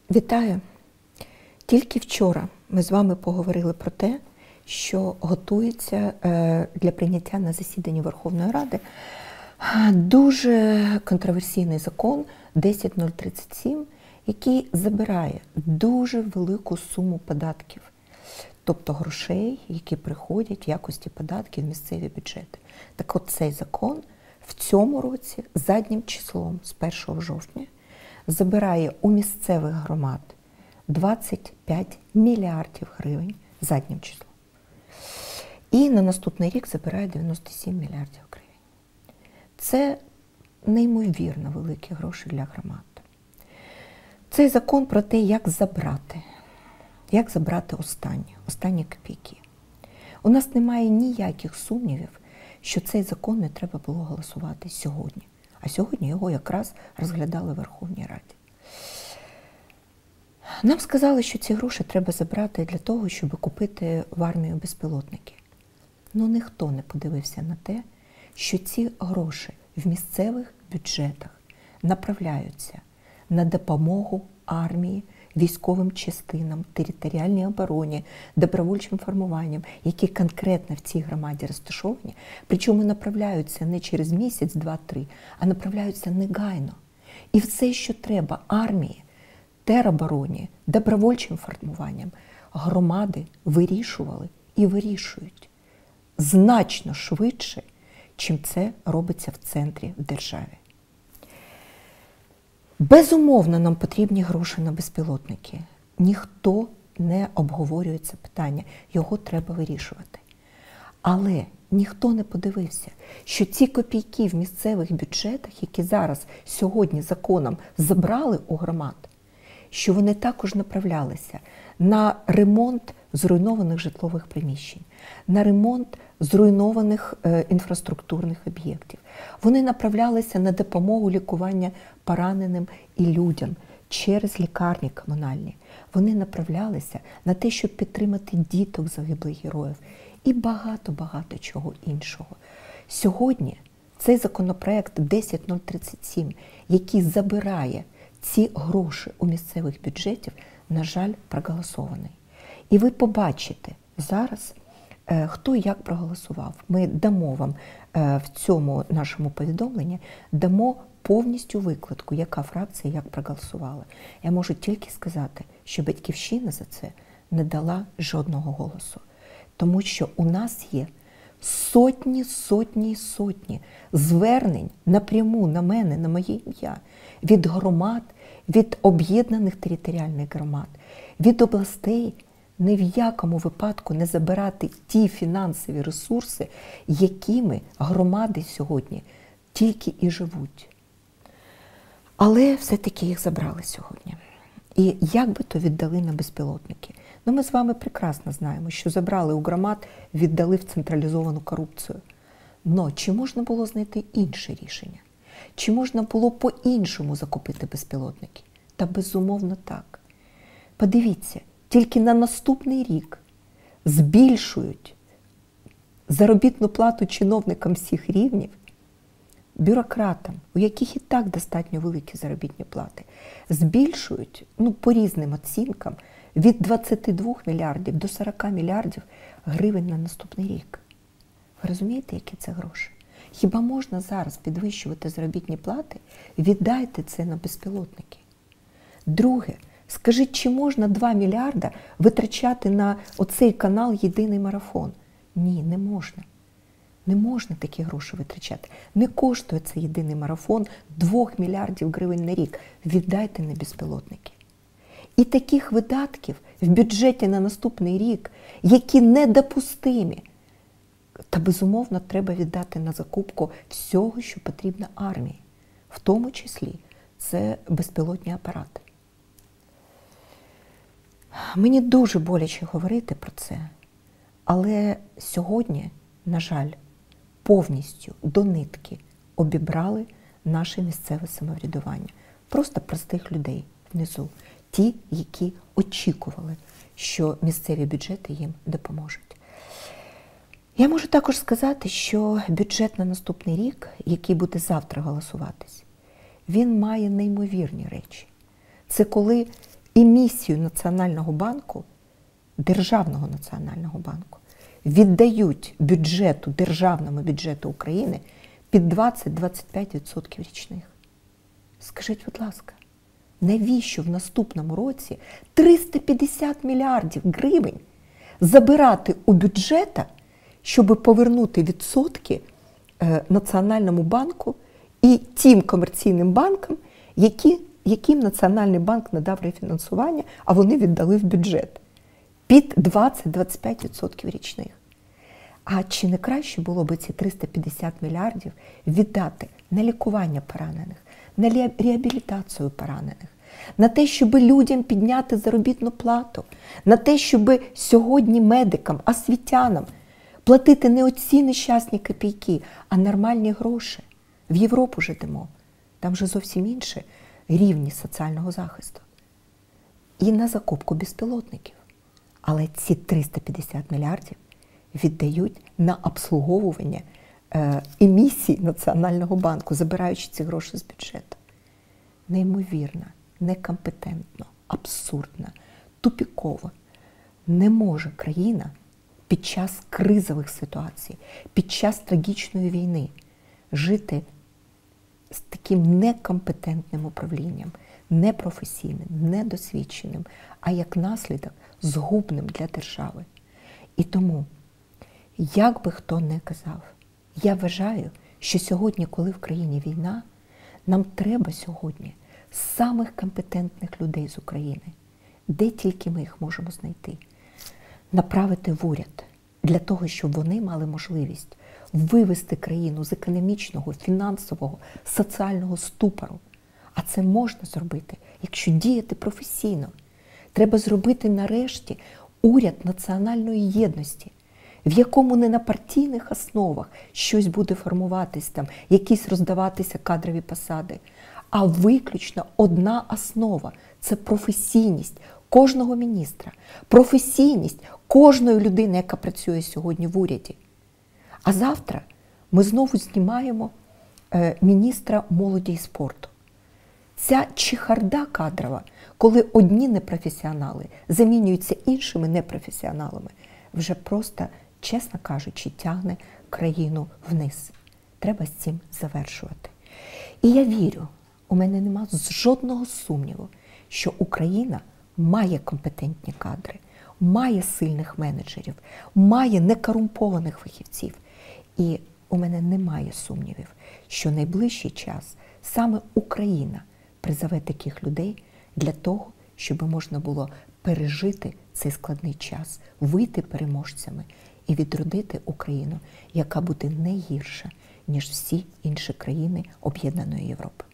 Вітаю! Тільки вчора ми з вами поговорили про те, що готується для прийняття на засіданні Верховної Ради дуже контроверсійний закон 10037, який забирає дуже велику суму податків, тобто грошей, які приходять в якості податків в місцеві бюджети. Так от цей закон в цьому році заднім числом з 1 жовтня забирає у місцевих громад 25 мільярдів гривень заднім числом. І на наступний рік забирає 97 мільярдів гривень. Це неймовірно великі гроші для громад. Цей закон про те, як забрати останні копійки. У нас немає ніяких сумнівів, що цей закон не треба було голосувати сьогодні. А сьогодні його якраз розглядали в Верховній Раді. Нам сказали, що ці гроші треба забрати для того, щоб купити в армію безпілотники. Ну ніхто не подивився на те, що ці гроші в місцевих бюджетах направляються на допомогу армії, військовим частинам, територіальній обороні, добровольчим формуванням, які конкретно в цій громаді розташовані, причому направляються не через місяць, два, три, а направляються негайно. І все, що треба армії, теробороні, добровольчим формуванням, громади вирішували і вирішують значно швидше, чим це робиться в центрі держави. Безумовно, нам потрібні гроші на безпілотники. Ніхто не обговорює це питання, його треба вирішувати. Але ніхто не подивився, що ці копійки в місцевих бюджетах, які зараз сьогодні законом забрали у громад, що вони також направлялися на ремонт зруйнованих житлових приміщень, на ремонт зруйнованих інфраструктурних об'єктів. Вони направлялися на допомогу лікування пораненим і людям через лікарні комунальні. Вони направлялися на те, щоб підтримати діток загиблих героїв і багато-багато чого іншого. Сьогодні цей законопроект 10037, який забирає ці гроші у місцевих бюджетів, на жаль, проголосований. І ви побачите зараз, хто як проголосував. Ми дамо вам в цьому нашому повідомленні, дамо повністю викладку, яка фракція як проголосувала. Я можу тільки сказати, що «Батьківщина» за це не дала жодного голосу. Тому що у нас є сотні звернень напряму на мене, на моє ім'я, від громад, від об'єднаних територіальних громад, від областей, ні в якому випадку не забирати ті фінансові ресурси, якими громади сьогодні тільки і живуть. Але все-таки їх забрали сьогодні. І як би то віддали на безпілотники? Ну, ми з вами прекрасно знаємо, що забрали у громад, віддали в централізовану корупцію. Но чи можна було знайти інше рішення? Чи можна було по-іншому закупити безпілотники? Та безумовно так. Подивіться, тільки на наступний рік збільшують заробітну плату чиновникам всіх рівнів, бюрократам, у яких і так достатньо великі заробітні плати, збільшують, по різним оцінкам, від 22 мільярдів до 40 мільярдів гривень на наступний рік. Ви розумієте, які це гроші? Хіба можна зараз підвищувати заробітні плати? Віддайте це на безпілотники. Друге, скажіть, чи можна 2 мільярда витрачати на оцей канал «Єдиний марафон»? Ні, не можна. Не можна такі гроші витрачати. Не коштує цей «Єдиний марафон» 2 мільярдів гривень на рік. Віддайте на безпілотники. І таких видатків в бюджеті на наступний рік, які недопустимі, та безумовно треба віддати на закупку всього, що потрібно армії. В тому числі це безпілотні апарати. Мені дуже боляче говорити про це, але сьогодні, на жаль, повністю до нитки обібрали наше місцеве самоврядування. Просто простих людей внизу. Ті, які очікували, що місцеві бюджети їм допоможуть. Я можу також сказати, що бюджет на наступний рік, який буде завтра голосуватись, він має неймовірні речі. Це коли і місію Національного банку, Державного національного банку, віддають бюджету, державному бюджету України під 20-25% річних. Скажіть, будь ласка, навіщо в наступному році 350 мільярдів гривень забирати у бюджета, щоб повернути відсотки Національному банку і тим комерційним банкам, яким Національний банк надав рефінансування, а вони віддали в бюджет під 20-25% річних? А чи не краще було б ці 350 мільярдів віддати на лікування поранених, на реабілітацію поранених, на те, щоб людям підняти заробітну плату, на те, щоб сьогодні медикам, освітянам платити не оці нещасні копійки, а нормальні гроші? В Європу ж йдемо. Там же зовсім інші рівні соціального захисту. І на закупку безпілотників. Але ці 350 мільярдів віддають на обслуговування емісій Національного банку, забираючи ці гроші з бюджету. Неймовірно, некомпетентно, абсурдно, тупіково. Не може країна під час кризових ситуацій, під час трагічної війни жити з таким некомпетентним управлінням, непрофесійним, недосвідченим, а як наслідок згубним для держави. І тому, як би хто не казав, я вважаю, що сьогодні, коли в країні війна, нам треба сьогодні самих компетентних людей з України, де тільки ми їх можемо знайти, направити в уряд, для того, щоб вони мали можливість вивести країну з економічного, фінансового, соціального ступору. А це можна зробити, якщо діяти професійно. Треба зробити нарешті уряд національної єдності, в якому не на партійних основах щось буде формуватись там, якісь роздаватися кадрові посади, а виключно одна основа – це професійність кожного міністра, професійність кожної людини, яка працює сьогодні в уряді. А завтра ми знову знімаємо міністра молоді і спорту. Ця чехарда кадрова, коли одні непрофесіонали замінюються іншими непрофесіоналами, вже просто, чесно кажучи, тягне країну вниз. Треба з цим завершувати. І я вірю, у мене нема жодного сумніву, що Україна має компетентні кадри, має сильних менеджерів, має некорумпованих фахівців. І у мене немає сумнівів, що найближчий час саме Україна призове таких людей для того, щоб можна було пережити цей складний час, вийти переможцями і відродити Україну, яка буде не гірша, ніж всі інші країни Об'єднаної Європи.